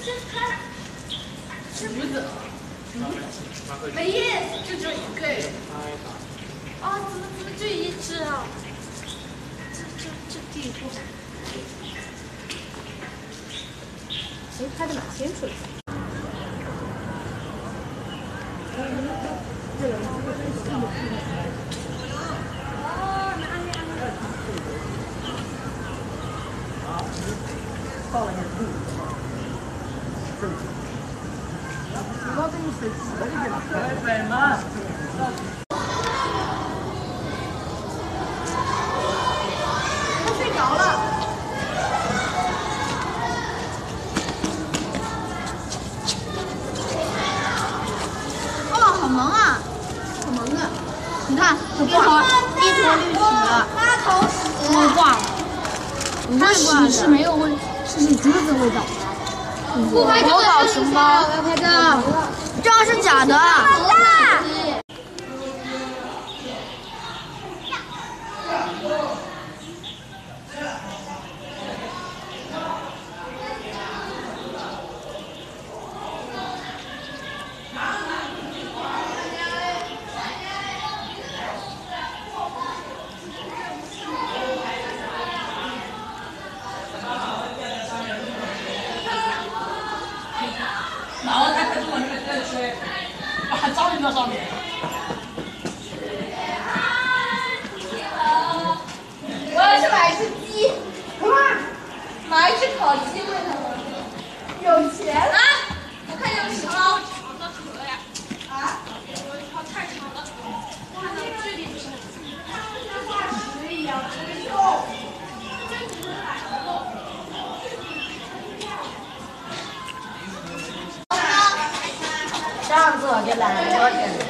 竹子，没意思，就只有一个人。啊，怎么就一只啊？这地不好。谁拍的蛮清楚的。这个报了一下路。我跟你说几个人了？对吗？他睡着了。哇，好萌啊！好萌啊！你看，这画一坨绿体了，都挂了。它屎是没有味，是竹子味道。我搞熊猫，我要拍照。这样是假的。 然后他中文那个在吹，把照片到上面。 我要去买一只鸡，买一只烤鸡喂它们。有钱啊！我看见有长的河呀。啊？有一条太长了，看到距离不是很近。像化石一样真重。真不是海的肉。 这样做就懒惰着。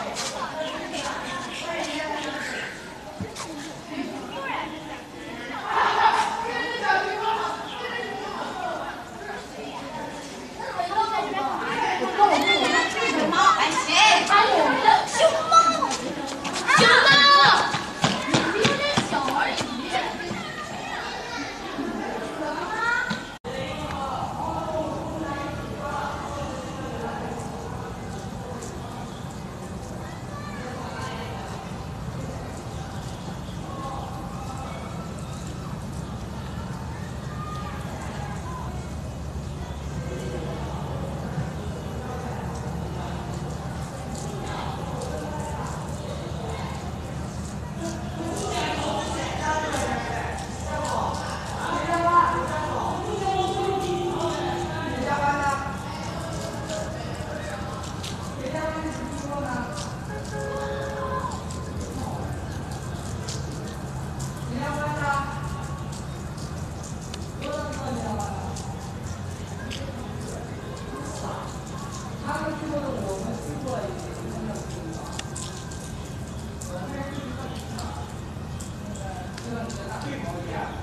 熊猫，哎谁？熊猫，熊猫，你有点小而已。 对。